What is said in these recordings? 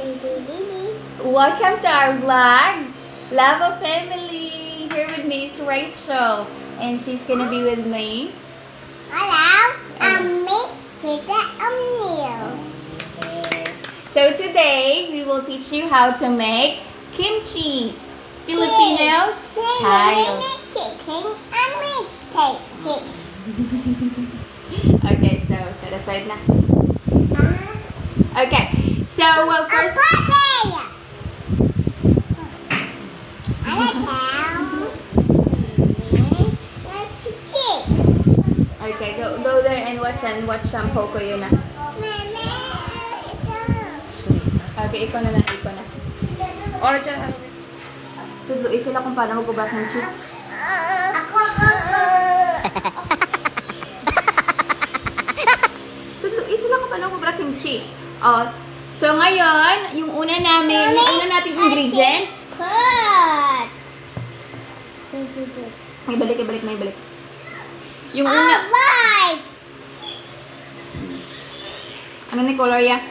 Welcome to our vlog, Lava Family. Here with me is Rachel, and she's gonna be with me. Hello, I'm me, Tita O'Neill. So today we will teach you how to make kimchi, Filipino style. Chicken and meat cake. Okay, so set aside na. Okay, so first. Okay, go there and watch Poco yun na. Okay, ikaw na. Or dyan. Tudloy sila kung paano mag-ubak ng chip. Tudloy sila kung paano mag-ubak ng chip. Oh, so ngayon, yung una nating ingredient. Ibalik. Yung una. Ano ni color ya?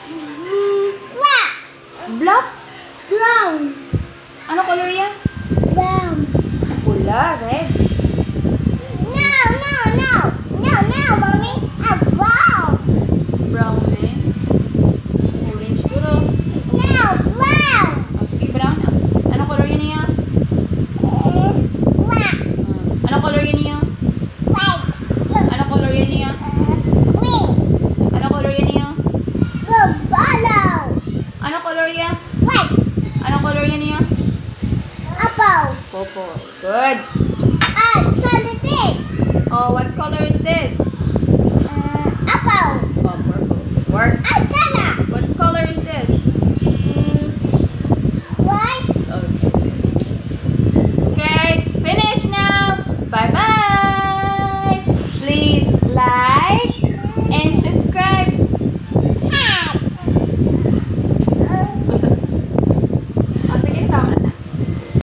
Black? Brown. Ano color ya? Brown. Pula, red. No, mommy. Brown. Brown eh. Orange siguro. No, brown. Oh, sige, brown. Ano color yun niya? Black. Ano color yun niya? White. Ano color yun niya? Green. Ano color yun niya? Yellow. Ano color yan? White. Ano color yan niya? Apple. Purple. Good. Color this. Oh, what color is this? Apple. Oh, purple. Good work. Color.